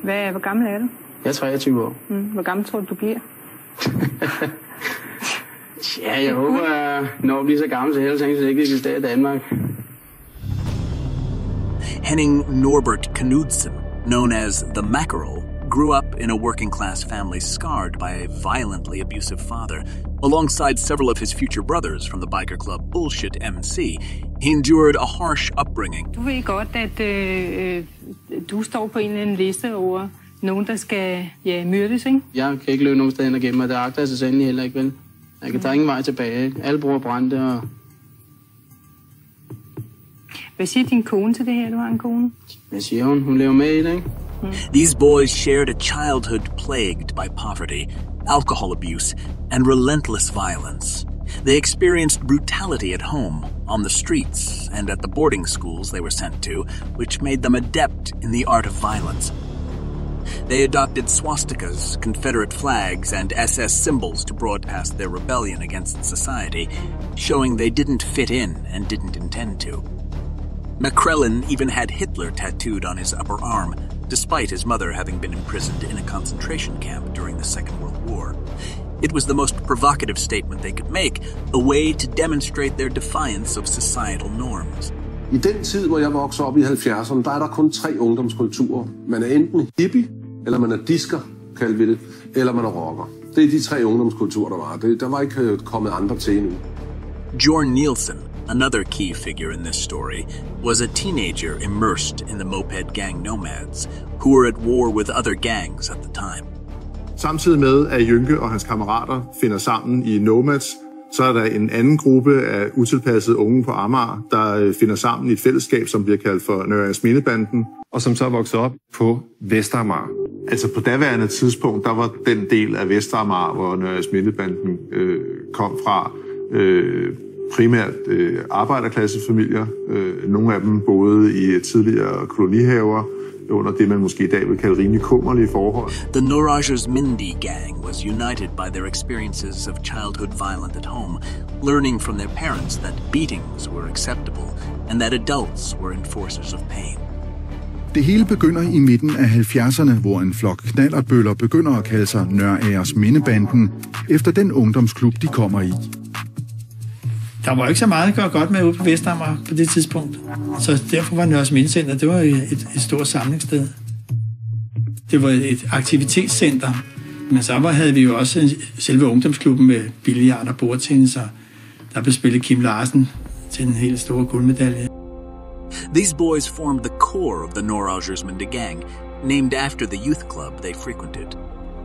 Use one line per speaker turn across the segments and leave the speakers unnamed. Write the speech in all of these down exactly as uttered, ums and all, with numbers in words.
Hvad, hvor gammel er du?
Jeg er treogtyve år.
Mm, hvor gammel tror du, du bliver?
Ja, jeg håber, at når jeg bliver så gammel, så helst ikke ikke eksisterer i Danmark.
Henning Norbert Knudsen, known as the Mackerel, grew up in a working-class family scarred by a violently abusive father. Alongside several of his future brothers from the biker club Bullshit M C, he endured a harsh upbringing.
Du ved godt, at øh, du står på en eller anden liste over nogen, der skal ja, myrdes, ikke?
Jeg kan ikke løbe nogen steder hen og gemme mig. Det agter jeg så sandelig heller ikke, vel? Jeg kan tage ingen vej tilbage, ikke? Alle bruger brændte og...
Hvad siger din kone til det her? Du har en kone?
Hvad siger hun? Hun lever med i det, ikke?
Mm. These boys shared a childhood plagued by poverty, alcohol abuse, and relentless violence. They experienced brutality at home, on the streets, and at the boarding schools they were sent to, which made them adept in the art of violence. They adopted swastikas, Confederate flags, and S S symbols to broadcast their rebellion against society, showing they didn't fit in and didn't intend to. McCrellin even had Hitler tattooed on his upper arm, despite his mother having been imprisoned in a concentration camp during the Second World War. It was the most provocative statement they could make, a way to demonstrate their defiance of societal norms.
I den tid, hvor jeg voksede op i halvfjerdserne, der er der kun tre ungdomskulturer. Man er enten hippie, eller man er disker, kalder vi det, eller man er rocker. Det er de tre ungdomskulturer, der var. Det, der var ikke kommet andre til endnu.
Jorn Nielsen, another key figure in this story, was a teenager immersed in the moped gang Nomads, who were at war with other gangs at the time.
Samtidig med, at Jynke og hans kammerater finder sammen i Nomads, så er der en anden gruppe af utilpassede unge på Amager, der finder sammen i et fællesskab, som bliver kaldt for Nørre Smindebanden, og som så er vokset op på Vestamager. Altså på daværende tidspunkt, der var den del af Vestamager, hvor Nørre Smindebanden øh, kom fra, øh, primært øh, arbejderklassefamilier. Øh, nogle af dem boede i tidligere kolonihaver, under det, man måske i dag vil kalde rimelig kummerlige forhold.
The Norragers Mindy gang was united by their experiences of childhood violence at home, learning from their parents that beatings were acceptable and that adults were enforcers of pain.
Det hele begynder i midten af halvfjerdserne, hvor en flok knallertbøller begynder at kalde sig Nørreagers Mindebanden, efter den ungdomsklub, de kommer i.
Der var ikke så meget at gøre godt med ude på Vestamager på det tidspunkt. Så derfor var Nørres Mindecenter, det var et, et stort samlingssted. Det var et aktivitetscenter. Men så var, havde vi jo også selve ungdomsklubben med billard og bordtennis, og der blev spillet Kim Larsen til den helt store guldmedalje.
These boys formed the core of the Norraugersminde gang, named after the youth club they frequented.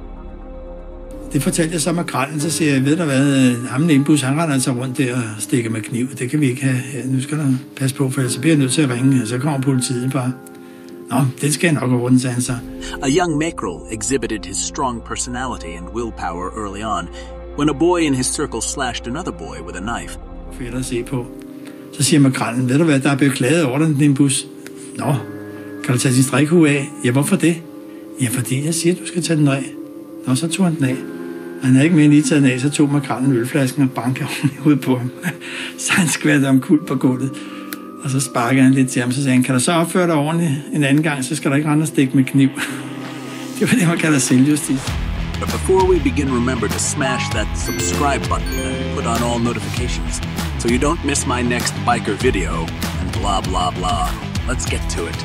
Det fortalte jeg så Makrellen, så siger jeg, ved du hvad, ham Nimbus, han render altså rundt der og stikker med kniv. Det kan vi ikke have. Nu skal du passe på, for ellers bliver jeg nødt til at ringe, og så kommer politiet bare. Nå, det skal jeg nok gå rundt, sagde han så.
A young Mackerel exhibited his strong personality and willpower early on, when a boy in his circle slashed another boy with a knife.
Fedt at se på. Så siger Makrellen, ved du hvad, der er blevet klaget over den, Nimbus. Nå, kan du tage din strikhue af? Ja, hvorfor det? Ja, fordi jeg siger, du skal tage den af. Nå, så tog han den af. Han havde ikke mere lige taget den af, så tog Makrellen ølflasken og bankede ud på ham. Så han skvattede om kul på gulvet. Og så sparkede han lidt til ham, så sagde han, kan du så opføre dig ordentligt en anden gang, så skal der ikke rende og stikke med kniv. Det var det, man kalder selvjustis.
But before we begin, remember to smash that subscribe button and put on all notifications, so you don't miss my next biker video, and blah, blah, blah. Let's get to it.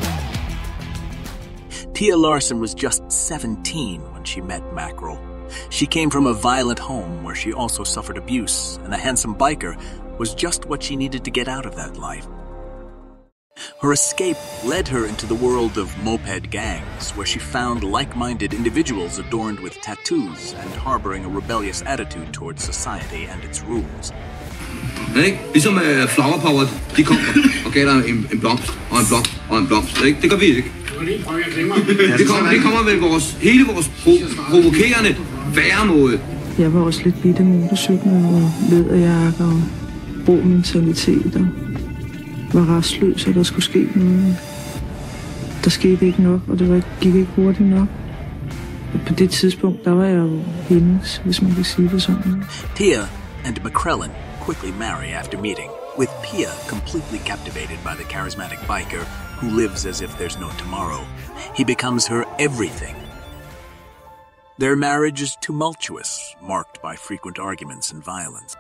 Pia Larsen was just seventeen when she met Mackerel. She came from a violent home where she also suffered abuse, and a handsome biker was just what she needed to get out of that life. Her escape led her into the world of moped gangs, where she found like-minded individuals adorned with tattoos and harboring a rebellious attitude towards society and its rules.
Ikke? Ligesom uh, Flower Power, de kommer og gav dig en, en blomst og en blomst og en blomst. Ikke? Det gør vi ikke. Det kommer, det kommer med vores, hele vores pro- provokerende væremåde.
Jeg var også lidt bitte motorcykler og læderjakker og rå mentalitet og var restløs, og der skulle ske noget. Der skete ikke nok, og det var, gik ikke hurtigt nok. Og på det tidspunkt, der var jeg jo hendes, hvis man kan sige det sådan.
Pia and McCrellin quickly marry after meeting, with Pia completely captivated by the charismatic biker, who lives as if there's no tomorrow. He becomes her everything. Their marriage is tumultuous, marked by frequent arguments and violence.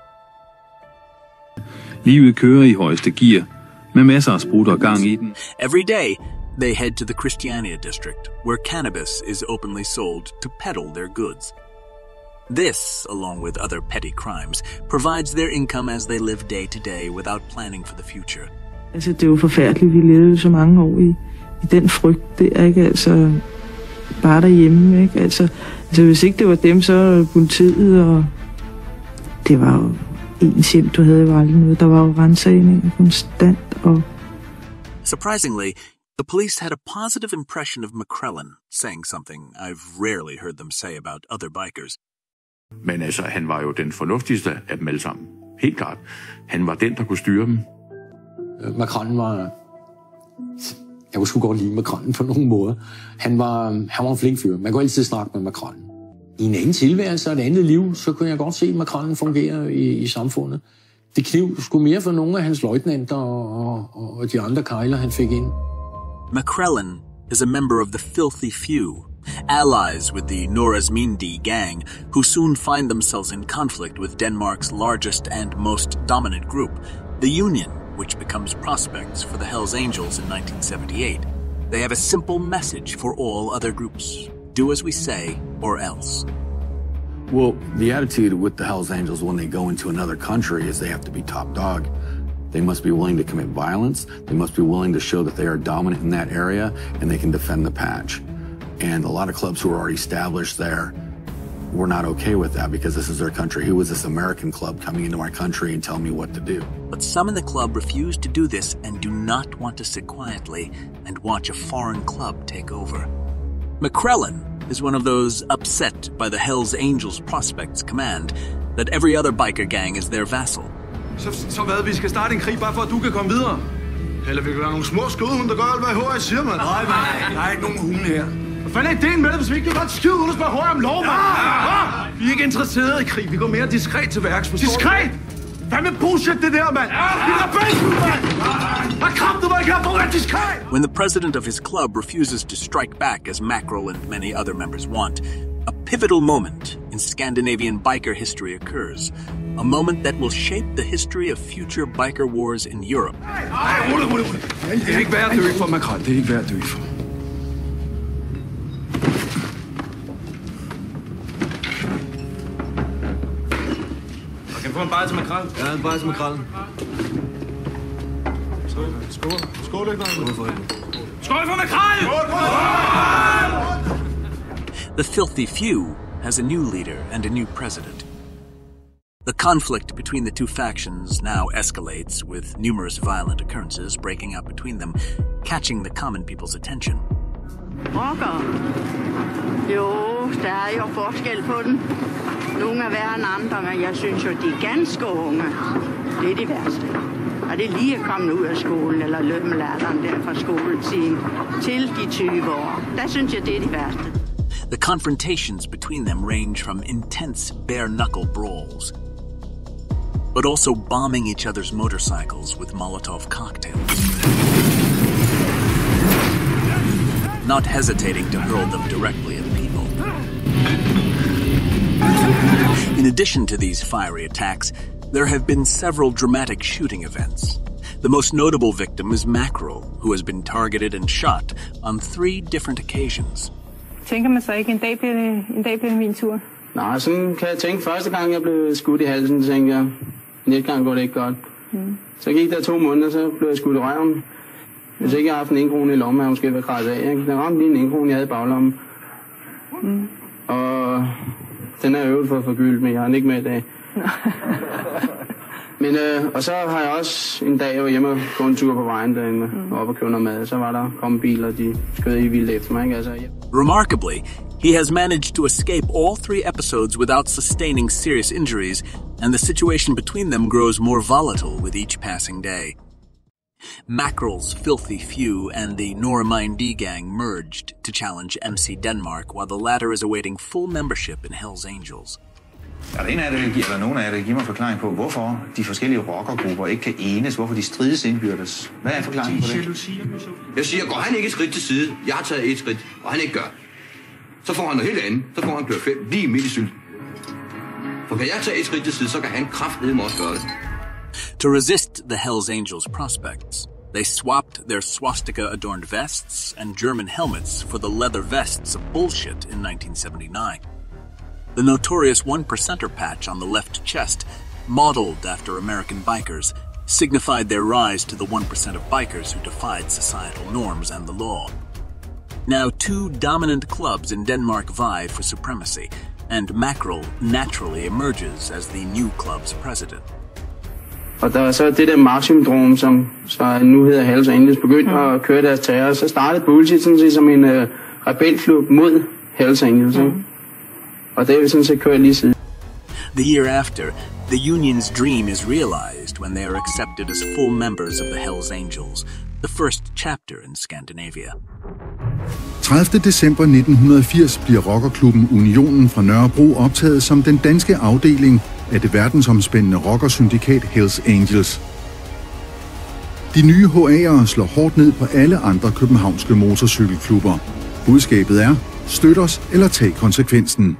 Livet kører i højeste gear, med masser af sprut og gang i den.
Every day, they head to the Christiania district, where cannabis is openly sold to peddle their goods. This, along with other petty crimes, provides their income as they live day to day without planning for the future.
Altså, det er jo forfærdeligt. Vi levede så mange år i, i den frygt, det er ikke altså bare derhjemme, ikke? Altså, altså, hvis ikke det var dem, så politiet, og det var jo ens hjem, du havde jo aldrig noget. Der var jo ransagninger konstant, og...
Surprisingly, the police had a positive impression of McCrellan, saying something I've rarely heard them say about other bikers.
Men altså, han var jo den fornuftigste af dem alle sammen. Helt klart. Han var den, der kunne styre dem.
McCrellan var... Jeg kunne sgu godt lide McCrellan på nogle måder. Han var, han var en flink fyr. Man kunne altid snakke med McCrellan. I en anden tilværelse og et andet liv, så kunne jeg godt se, at McCrellan fungerer i, i samfundet. Det kniv sgu mere for nogle af hans løjtnanter og, og, og de andre kejler, han fik ind.
McCrellan is a member of the Filthy Few, allies with the Norazmindi gang, who soon find themselves in conflict with Denmark's largest and most dominant group, the Union, which becomes prospects for the Hells Angels in nineteen seventy-eight. They have a simple message for all other groups. Do as we say, or else.
Well, the attitude with the Hells Angels when they go into another country is they have to be top dog. They must be willing to commit violence. They must be willing to show that they are dominant in that area and they can defend the patch. And a lot of clubs who are already established there were not okay with that because this is their country. Who is this American club coming into my country and telling me what to do?
But some in the club refuse to do this and do not want to sit quietly and watch a foreign club take over. McCrellan is one of those upset by the Hells Angels prospects command that every other biker gang is their vassal.
Så, så hvad, vi skal starte en krig, bare for at du kan komme videre? Eller vi kan være nogle små skudhunde, der gør alt, hvad H R siger, mand. Nej, nej, der er ikke nogen hunde her. Hvad fanden er ideen med det, hvis vi ikke kan godt skyde uden at spørge H R om lov, mand? Ja! Vi er ikke interesserede i krig, vi går mere diskret til værks, forstår du? Diskret? Hvad med bullshit det der, mand? Vi er rebellen, mand! Hvad kraft, du var ikke her for at diskret?
When the president of his club refuses to strike back as Mackerel and many other members want, a pivotal moment in Scandinavian biker history occurs. A moment that will shape the history of future biker wars in Europe.
Ej, rulle, rulle, rulle. Det er ikke værd at dø for, Macron. Det er ikke værd at dø for. Og kan vi få en bajer til Macron? Ja, en bajer til Macron. Skål. Skål, ikke noget? Skål for hende. Skål for Macron!
The Filthy Few has a new leader and a new president. The conflict between the two factions now escalates, with numerous violent occurrences breaking out between them, catching the common people's attention.
Rocker. Jo, der er jo forskel på den. Nogle er værre end andre, men jeg synes jo, de er ganske unge. Det er det værste. Og det er lige at komme ud af skolen, eller lømmeladeren der fra skoletiden, til de tyve år. Der synes jeg, det er det værste.
The confrontations between them range from intense bare-knuckle brawls, but also bombing each other's motorcycles with Molotov cocktails. Not hesitating to hurl them directly at people. In addition to these fiery attacks, there have been several dramatic shooting events. The most notable victim is Mackerel, who has been targeted and shot on three different occasions.
Tænker man så ikke, en dag bliver det, en dag bliver det min tur?
Nej, sådan kan jeg tænke. Første gang jeg blev skudt i halsen, tænkte jeg, næste gang går det ikke godt. Mm. Så gik der to måneder, så blev jeg skudt i røven. Hvis ikke jeg havde haft en krone i lommen, havde jeg måske været kræsset af. Ikke? Den ramte lige en krone, jeg havde i baglommen. Mm. Og den er øvet for at forgylde, men jeg har den ikke med i dag. Men, øh, og så har jeg også en dag, jeg var hjemme og gå en tur på vejen derinde, mm. og op og købe noget mad. Så var der kommet biler, og de skød i vildt efter mig. Ikke? Altså, ja.
Remarkably, he has managed to escape all three episodes without sustaining serious injuries, and the situation between them grows more volatile with each passing day. Mackerel's Filthy Few and the Noramindi gang merged to challenge M C Denmark, while the latter is awaiting full membership in Hells Angels.
Er der en af det, eller nogen af det, giver mig forklaring på, hvorfor de forskellige rockergrupper ikke kan enes, hvorfor de strides indbyrdes. Hvad er forklaringen på det?
Jeg siger, går han ikke et skridt til side, jeg har taget et skridt, og han ikke gør, så får han noget helt andet. Så får han klør fem lige midt i sylt. For kan jeg tage et skridt til side, så kan han kraftedeme også gøre det.
To resist the Hells Angels' prospects, they swapped their swastika-adorned vests and German helmets for the leather vests of bullshit in nineteen seventy-nine. The notorious one percenter patch on the left chest, modeled after American bikers, signified their rise to the one percent of bikers who defied societal norms and the law. Now two dominant clubs in Denmark vie for supremacy, and Mackerel naturally emerges as the new club's president.
Og der er så det der Mark-syndrom, som så nu hedder Hells Angels, begyndte mm. at køre deres terror. Så startede Bullshit sådan set som en uh, rebelklub mod Hells Angels. Mm. Og det er vi sådan set kørt lige siden.
The year after, the union's dream is realized when they are accepted as full members of the Hells Angels, the first chapter in Scandinavia.
tredivte december nitten firs bliver rockerklubben Unionen fra Nørrebro optaget som den danske afdeling af det verdensomspændende rockersyndikat Hells Angels. De nye H A'ere slår hårdt ned på alle andre københavnske motorcykelklubber. Budskabet er, støt os eller tag konsekvensen.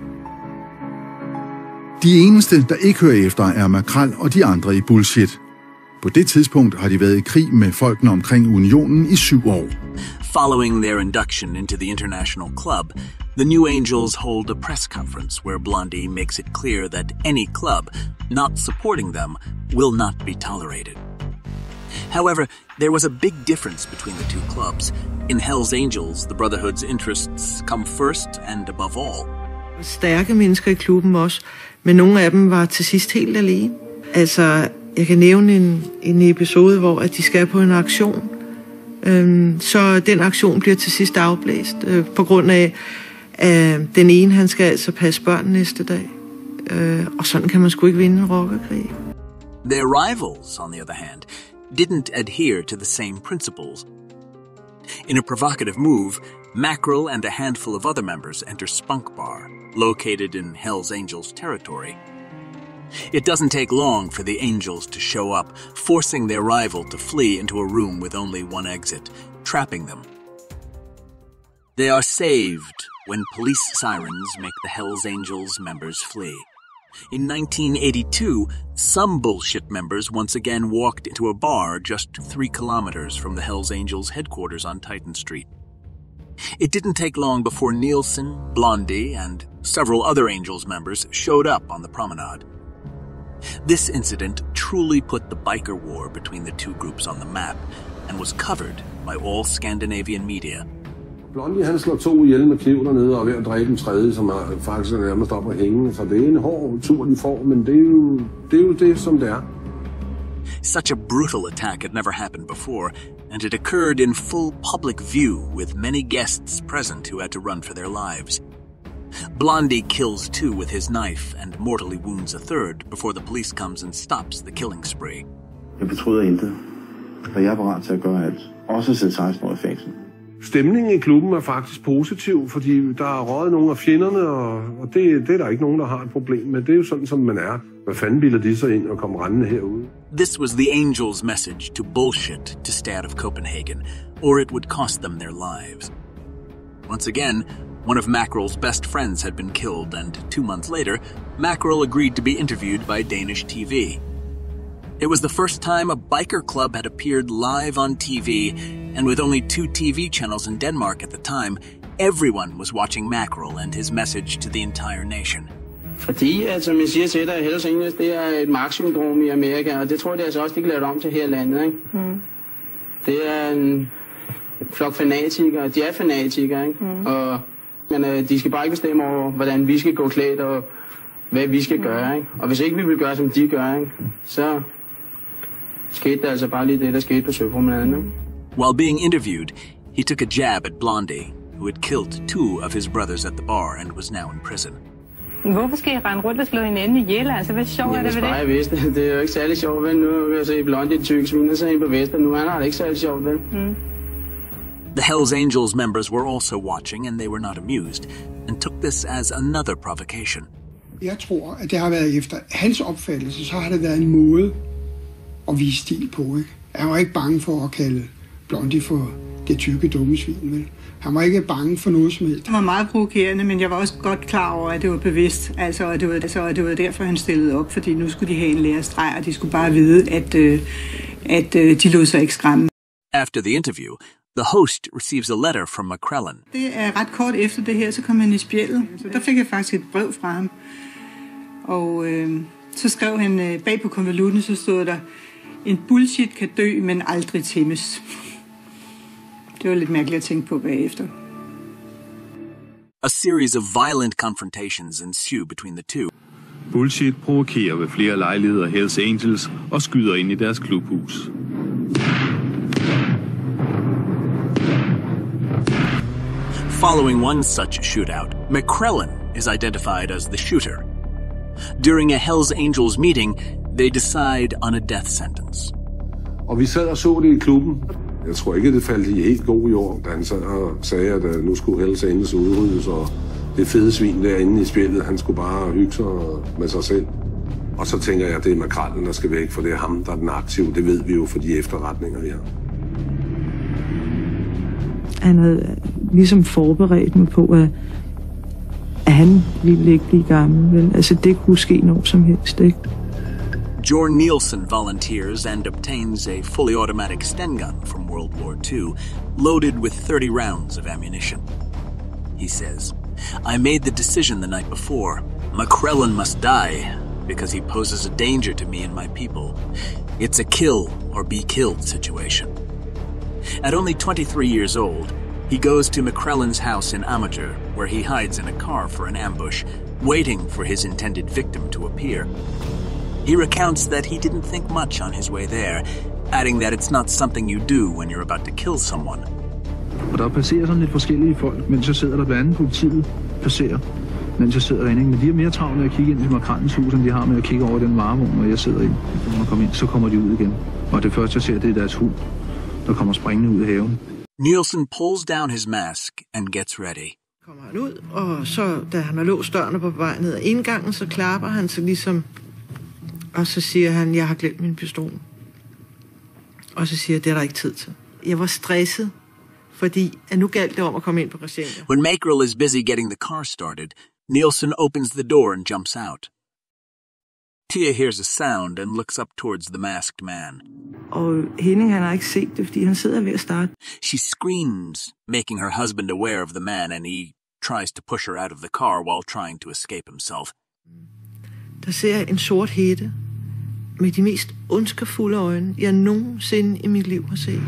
De eneste, der ikke hører efter, er Makrel og de andre i Bullshit. På det tidspunkt har de været i krig med folkene omkring Unionen i syv år.
Following their induction into the international club, the New Angels hold a press conference where Blondie makes it clear that any club not supporting them will not be tolerated. However, there was a big difference between the two clubs. In Hells Angels, the Brotherhood's interests come first and above all.
Stærke mennesker i klubben også, men nogle af dem var til sidst helt alene. Altså, jeg kan nævne en, en episode, hvor at de skal på en aktion. Øhm, så den aktion bliver til sidst afblæst, øh, på grund af, at den ene, han skal altså passe børn næste dag. Øh, og sådan kan man sgu ikke vinde en rockerkrig.
Their rivals, on the other hand, didn't adhere to the same principles. In a provocative move, Mackerel and a handful of other members enter Spunk Bar, located in Hells Angels territory. It doesn't take long for the Angels to show up, forcing their rival to flee into a room with only one exit, trapping them. They are saved when police sirens make the Hells Angels members flee. In nineteen eighty-two, some Bullshit members once again walked into a bar just three kilometers from the Hells Angels headquarters on Titan Street. It didn't take long before Nielsen, Blondie, and several other Angels members showed up on the promenade. This incident truly put the biker war between the two groups on the map and was covered by all Scandinavian media.
Blondie, han slår to ihjel med kniv dernede og er ved at dræbe en tredje, som er faktisk nærmest op og hænge. Så det er en hård tur, de får, men det er jo det, er jo det som det er.
Such a brutal attack had never happened before, and it occurred in full public view with many guests present who had to run for their lives. Blondie kills two with his knife and mortally wounds a third before the police comes and stops the killing spree.
Jeg betryder intet, og jeg er parat til at gøre alt. Også sætte seksten år i fængsel.
Stemningen i klubben er faktisk positiv, fordi der er røget nogle af fjenderne, og, og det, det er der ikke nogen, der har et problem med. Det er jo sådan, som man er. Hvad fanden bilder de sig ind og kommer rendende herude?
This was the Angels' message to Bullshit to stay out of Copenhagen, or it would cost them their lives. Once again, one of Mackerel's best friends had been killed, and two months later, Mackerel agreed to be interviewed by Danish T V. It was the first time a biker club had appeared live on T V, and with only two T V channels in Denmark at the time, everyone was watching Mackerel and his message to the entire nation.
Fordi, at, som jeg siger til dig, Hells Angels, det er et Mark-syndrom i Amerika, og det tror jeg altså også, de kan lave det om til her i landet, ikke? Mm. Det er en flok fanatikere, de er fanatikere, ikke? Mm. Og men, øh, de skal bare ikke bestemme over, hvordan vi skal gå klædt, og hvad vi skal mm. gøre, ikke? Og hvis ikke vi vil gøre, som de gør, ikke? Så skete der altså bare lige det, der skete på Søpromenaden, ikke?
While being interviewed, he took a jab at Blondie, who had killed two of his brothers at the bar and was now in prison.
Hvorfor skal I rende rundt og slå hinanden ihjel? Altså, hvad sjovt
ja,
er det ved det?
Jeg vidste. Det er jo ikke særlig sjovt, vel? Nu kan jeg se Blondie tykke sviner sig ind på Vester. Nu han har det ikke særlig sjovt, vel? Mm.
The Hells Angels members were also watching, and they were not amused, and took this as another provocation.
Jeg tror, at det har været efter hans opfattelse, så har det været en måde at vise stil på, ikke? Han var ikke bange for at kalde Blondie for det tykke dumme svin, vel? Han var ikke bange for noget som helst.
Det var meget provokerende, men jeg var også godt klar over, at det var bevidst. Altså, at det var, altså, at det var derfor, han stillede op, fordi nu skulle de have en lærestreg, og de skulle bare vide, at, øh, at øh, de lod sig ikke skræmme.
After the interview, the host receives a letter from McCrellan.
Det er ret kort efter det her, så kom han i spjældet. Så der fik jeg faktisk et brev fra ham. Og øh, så skrev han øh, bag på konvolutten, så stod der, en bullshit kan dø, men aldrig tæmmes. Det var lidt mærkeligt at tænke på bagefter.
A series of violent confrontations ensue between the two.
Bullshit provokerer ved flere lejligheder Hells Angels og skyder ind i deres klubhus.
Following one such shootout, McCrellan is identified as the shooter. During a Hells Angels meeting, they decide on a death sentence.
Og vi sad og så det i klubben. Jeg tror ikke, det faldt i helt god jord, da han sad og sagde, at nu skulle Hells Angels udryddes, og det fede svin derinde i spillet, han skulle bare hygge sig med sig selv. Og så tænker jeg, at det er McCrellan, der skal væk, for det er ham, der er den aktive. Det ved vi jo for de efterretninger, vi har.
Han havde ligesom forberedt mig på, at, at han ville ikke blive gammel. Vel? Altså, det kunne ske noget som helst, ikke?
Jorn Nielsen volunteers and obtains a fully automatic Sten gun from World War Two, loaded with thirty rounds of ammunition. He says, I made the decision the night before. McCrellan must die because he poses a danger to me and my people. It's a kill or be killed situation. At only twenty-three years old, he goes to McCrellan's house in Amager, where he hides in a car for an ambush, waiting for his intended victim to appear. He recounts that he didn't think much on his way there, adding that it's not something you do when you're about to kill someone.
Og der passerer sådan lidt forskellige folk, mens jeg sidder der blandt andet politiet passerer, mens jeg sidder derinde. Men de er mere travlt med at kigge ind til McCrellans hus, end de har med at kigge over den varevogn, hvor jeg sidder i. Når man kommer ind, så kommer de ud igen. Og det første, jeg ser, det er deres hund, der kommer springende ud af haven.
Nielsen pulls down his mask and gets ready.
Kommer han ud, og så, da han har låst dørene på vej ned ad indgangen, så klapper han sig ligesom, og så siger han, jeg har glemt min pistol. Og så siger jeg, det er der ikke tid til. Jeg var stresset, fordi at nu galt det om at komme ind på patienter.
When Mackerel is busy getting the car started, Nielsen opens the door and jumps out. Tia hears a sound and looks up towards the masked man.
Og Henning, han har ikke set det, fordi han sidder ved at starte.
She screams, making her husband aware of the man, and he tries to push her out of the car while trying to escape himself.
Der ser jeg en sort hætte med de mest ondskabsfulde øjne, jeg nogensinde i mit liv har set.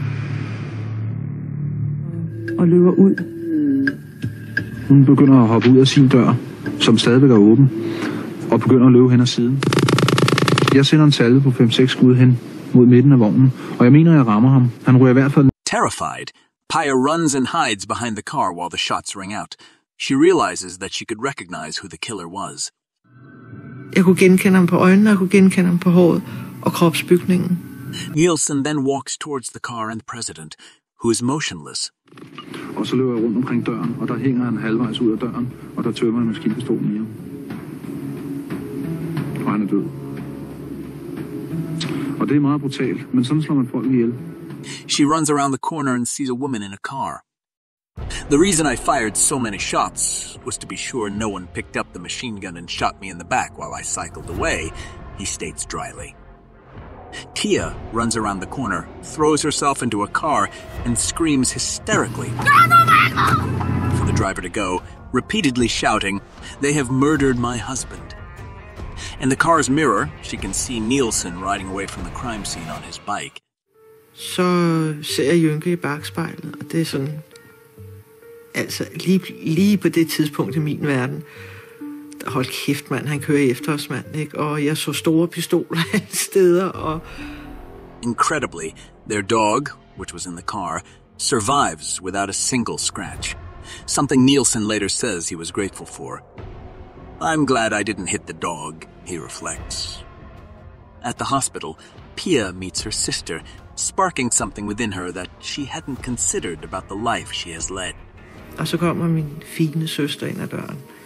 Og løber ud.
Hun begynder at hoppe ud af sin dør, som stadigvæk er åben, og begynder at løbe hen ad siden. Jeg sender en salve på fem seks skud hen mod midten af vognen, og jeg mener, jeg rammer ham. Han ryger i hvert fald.
Terrified, Paya runs and hides behind the car while the shots ring out. She realizes that she could recognize who the killer was.
Jeg kunne genkende ham på øjnene, jeg kunne genkende ham på håret og kropsbygningen.
Nielsen then walks towards the car and the president, who is motionless.
Og så løber jeg rundt omkring døren, og der hænger han halvvejs ud af døren, og der tømmer han maskinpistolen i ham. Og han er død. Og det er meget brutalt, men sådan slår man folk ihjel.
She runs around the corner and sees a woman in a car. The reason I fired so many shots was to be sure no one picked up the machine gun and shot me in the back while I cycled away, he states dryly. Tia runs around the corner, throws herself into a car, and screams hysterically for the driver to go, repeatedly shouting, "They have murdered my husband." In the car's mirror, she can see Nielsen riding away from the crime scene on his bike.
Så ser jeg Jynke i bagspejlet, og det er sådan, altså lige, lige på det tidspunkt i min verden, der hold kæft mand, han kører efter os mand, ikke? Og jeg så store pistoler alle steder, og...
Incredibly, their dog, which was in the car, survives without a single scratch. Something Nielsen later says he was grateful for. I'm glad I didn't hit the dog, he reflects. At the hospital, Pia meets her sister, sparking something within her that she hadn't considered about the life she has led.
Og så kommer min fine søster ind ad døren.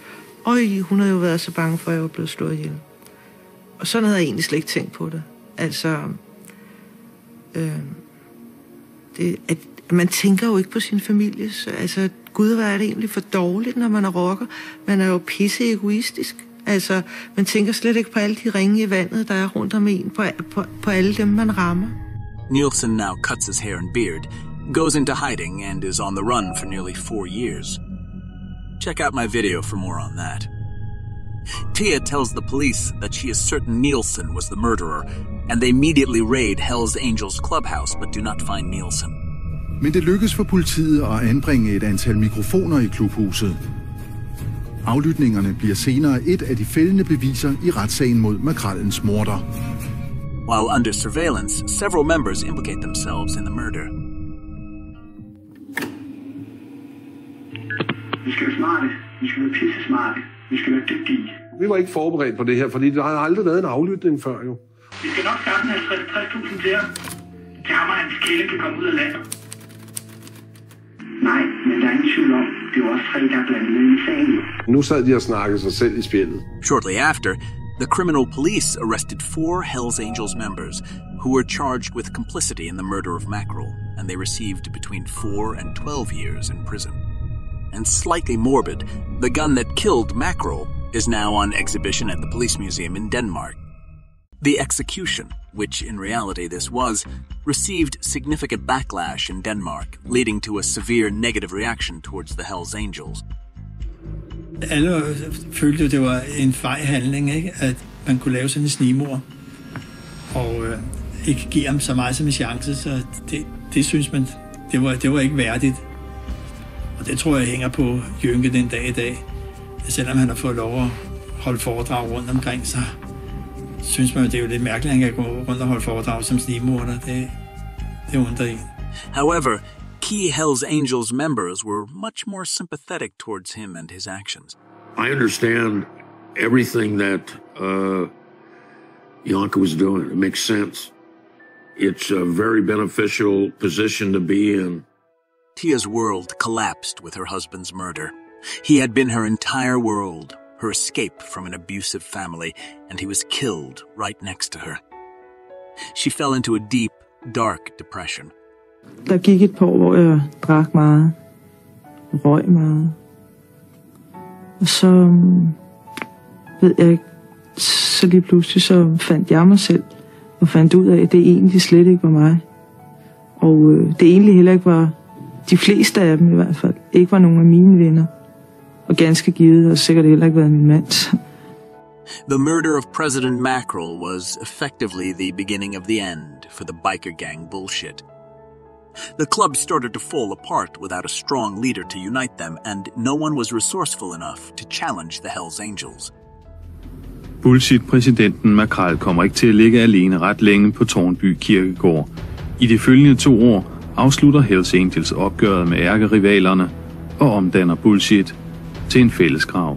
Øj, hun havde jo været så bange for, at jeg var blevet slået ihjel. Og sådan havde jeg egentlig slet ikke tænkt på det. Altså, øh, det, at man tænker jo ikke på sin familie. Så, altså, gud, hvad er det egentlig for dårligt, når man er rocker? Man er jo pisse egoistisk. Altså, man tænker slet ikke på alle de ringe i vandet, der er rundt om en, på, på, på alle dem, man rammer.
Nielsen now cuts his hair and beard, goes into hiding, and is on the run for nearly four years. Check out my video for more on that. Tia tells the police that she is certain Nielsen was the murderer, and they immediately raid Hell's Angels clubhouse, but do not find Nielsen.
Men det lykkes for politiet at anbringe et antal mikrofoner i klubhuset. Aflytningerne bliver senere et af de fældende beviser i retssagen mod Makrellens morder.
While under surveillance, several members implicate themselves in the murder.
Vi skal være smarte. Vi skal være pisse smarte. Vi skal være dygtige.
Vi var ikke forberedt på det her, fordi der har aldrig været en aflytning før jo.
Vi skal nok skaffe halvtreds tusind til ham. Til ham og hans kælling kan komme ud af landet. Nej, men der er ingen tvivl om, det var også tre, der er blandet i sagen.
Nu sad de og snakkede sig selv i spjældet.
Shortly after, the criminal police arrested four Hell's Angels members who were charged with complicity in the murder of Mackerel, and they received between four and twelve years in prison. And slightly morbid, the gun that killed Mackerel is now on exhibition at the Police Museum in Denmark. The execution, which in reality this was, received significant backlash in Denmark, leading to a severe negative reaction towards the Hell's Angels.
Alle følte, at det var en fejlhandling, ikke? At man kunne lave sådan en snigmord, og øh, ikke give ham så meget som en chance, så det, det synes man, det var, det var ikke værdigt. Og det tror jeg hænger på Jynke den dag i dag. Selvom han har fået lov at holde foredrag rundt omkring, så synes man, det er jo lidt mærkeligt, at han kan gå rundt og holde foredrag som snigmorder. Det, det undrer en.
However, key Hell's Angels members were much more sympathetic towards him and his actions.
I understand everything that uh, Janka was doing. It makes sense. It's a very beneficial position to be in.
Tia's world collapsed with her husband's murder. He had been her entire world, her escape from an abusive family, and he was killed right next to her. She fell into a deep, dark depression.
Der gik et par år, hvor jeg drak meget, røg meget. Og så ved jeg ikke, så lige pludselig så fandt jeg mig selv, og fandt ud af, at det egentlig slet ikke var mig. Og øh, det egentlig heller ikke var, de fleste af dem i hvert fald, ikke var nogen af mine venner. Og ganske givet, og sikkert heller ikke været min mands.
The murder of President Mackerel was effectively the beginning of the end for the biker gang bullshit. The club started to fall apart without a strong leader to unite them, and no one was resourceful enough to challenge the Hell's Angels.
Bullshit-præsidenten Makrell kommer ikke til at ligge alene ret længe på Tårnby Kirkegård. I de følgende to år afslutter Hell's Angels opgøret med ærkerivalerne og omdanner Bullshit til en fælles grav.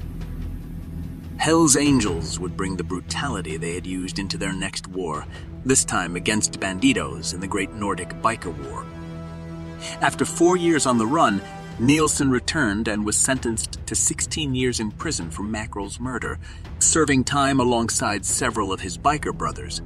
Hell's Angels would bring the brutality they had used into their next war, this time against banditos in the Great Nordic Biker War. After four years on the run, Nielsen returned and was sentenced to sixteen years in prison for Mackerel's murder, serving time alongside several of his biker brothers.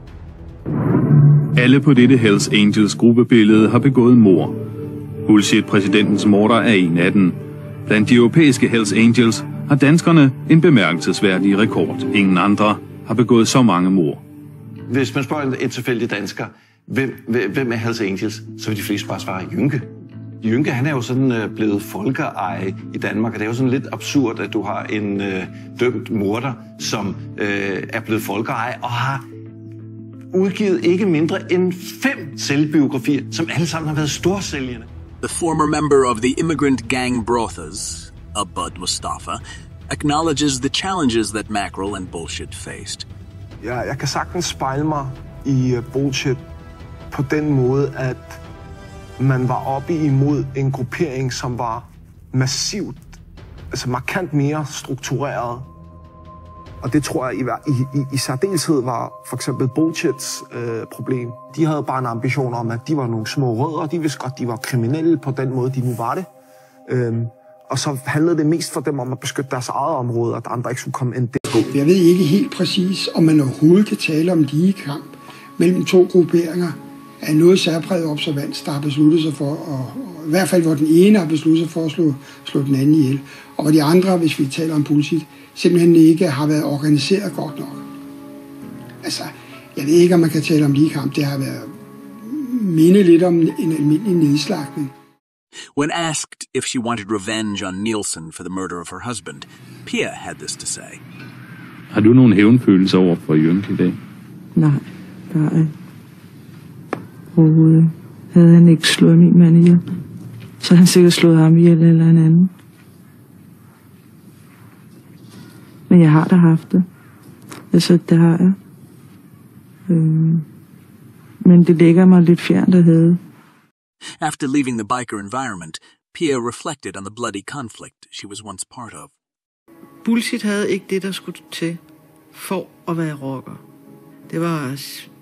Alle på dette Hell's Angels gruppebillede har begået mord. Bullshit-præsidentens morder er en af dem. Blandt de europæiske Hell's Angels har danskerne en bemærkelsesværdig rekord. Ingen andre har begået så mange mord.
Hvis man spørger en tilfældig dansker, hvem, hvem er Hell's Angels, så vil de fleste bare svare Jynke. Jynke, han er jo sådan blevet folkeeje i Danmark, og det er jo sådan lidt absurd, at du har en øh, dømt morder, som øh, er blevet folkeeje og har udgivet ikke mindre end fem selvbiografier, som alle sammen har været storsælgende.
The former member of the immigrant gang Brothas, Abud Mustafa, acknowledges the challenges that Mackerel and Bullshit faced.
Ja, jeg kan sagtens spejle mig i uh, Bullshit på den måde, at man var oppe imod en gruppering, som var massivt, altså markant mere struktureret. Og det tror jeg i, i, i særdeleshed var for eksempel Bullshits øh, problem. De havde bare en ambition om, at de var nogle små rødder, de vidste godt, de var kriminelle på den måde, de nu var det. Øhm, Og så handlede det mest for dem om at beskytte deres eget område, og at andre ikke skulle komme ind der.
Jeg ved ikke helt præcis, om man overhovedet kan tale om lige kamp mellem to grupperinger af noget særpræget observans, der har besluttet sig for, og, og i hvert fald hvor den ene har besluttet sig for at slå, slå den anden ihjel, og hvor de andre, hvis vi taler om bullshit, simpelthen ikke har været organiseret godt nok. Altså, jeg ved ikke, om man kan tale om lige kamp. Det har været minde lidt om en almindelig nedslagning.
When asked if she wanted revenge on Nielsen for the murder of her husband, Pia had this to say.
Har du nogen hævnfølelse over for Jynke i dag?
Nej, der er overhovedet. Havde han ikke slået min mand ihjel, så havde han sikkert slået ham ihjel eller en anden. Men jeg har da haft det. Altså, det har jeg. Øhm. Men det ligger mig lidt fjernt at have.
After leaving the biker environment, Pia reflected on the bloody conflict she was once part of.
Bullshit havde ikke det, der skulle til for at være rocker. Det var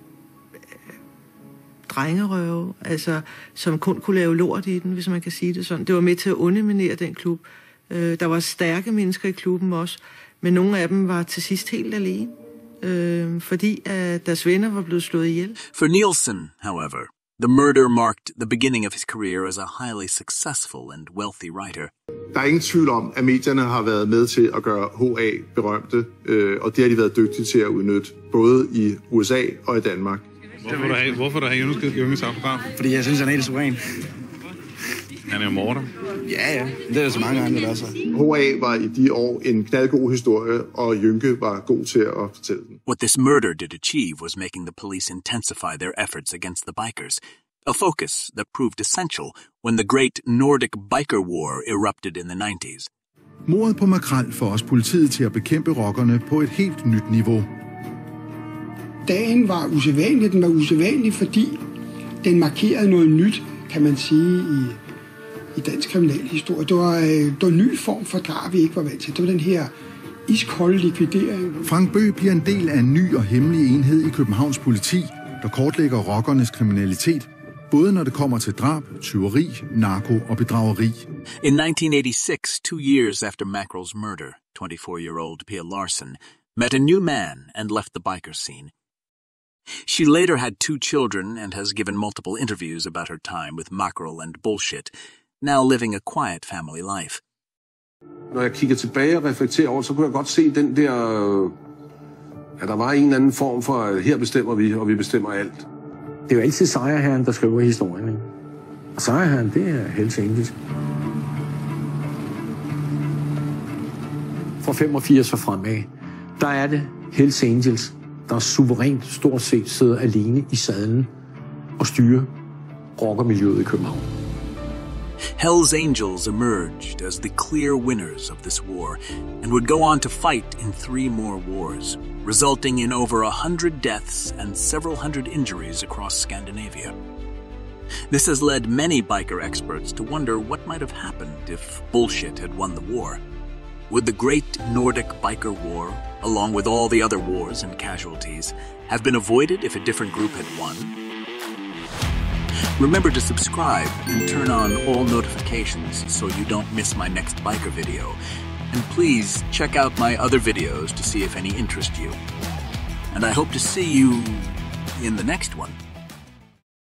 drengerøve, altså, som kun kunne lave lort i den, hvis man kan sige det sådan. Det var med til at underminere den klub. Der var stærke mennesker i klubben også, men nogle af dem var til sidst helt alene, fordi at deres venner var blevet slået ihjel.
For Nielsen, however, the murder marked the beginning of his career as a highly successful and wealthy writer.
Der er ingen tvivl om, at medierne har været med til at gøre H A berømte, øh, og det har de været dygtige til at udnytte, både i U S A og i Danmark.
Hvorfor du har, hvorfor du har Jynges autograf?
Fordi jeg synes, han er helt suveræn.
Han er jo morder.
Ja, ja. Det er der så mange andre, der også.
H A var i de år en knaldgod historie, og Jynke var god til at fortælle den.
What this murder did achieve was making the police intensify their efforts against the bikers, a focus that proved essential when the great Nordic biker war erupted in the nineties.
Mordet på Makrel får også politiet til at bekæmpe rockerne på et helt nyt niveau.
Dagen var usædvanlig. Den var usædvanlig, fordi den markerede noget nyt, kan man sige, i, i dansk kriminalhistorie. Det var, det var en ny form for drab, vi ikke var vant til. Det var den her iskolde likvidering.
Frank Bøe bliver en del af en ny og hemmelig enhed i Københavns politi, der kortlægger rockernes kriminalitet, både når det kommer til drab, tyveri, narko og bedrageri.
In nineteen eighty-six, two years after Makrel's murder, twenty-four-year-old Pia Larsen met a new man and left the biker scene. She later had two children and has given multiple interviews about her time with Makrel and bullshit, now living a quiet family life.
Når jeg kigger tilbage og reflekterer over, så kunne jeg godt se den der, at der var en eller anden form for, at her bestemmer vi, og vi bestemmer alt.
Det er jo altid sejrherren, der skriver historien, ikke? Og sejrherren, det er Hells Angels. Fra femogfirs og fremad, der er det Hells Angels, der suverænt stort set sidder alene i sadlen og styrer rockermiljøet i København.
Hells Angels emerged as the clear winners of this war and would go on to fight in three more wars, resulting in over a hundred deaths and several hundred injuries across Scandinavia. This has led many biker experts to wonder what might have happened if bullshit had won the war. Would the great Nordic biker war, along with all the other wars and casualties, have been avoided if a different group had won? Remember to subscribe and turn on all notifications so you don't miss my next biker video. And please check out my other videos to see if any interest you. And I hope to see you in the next one.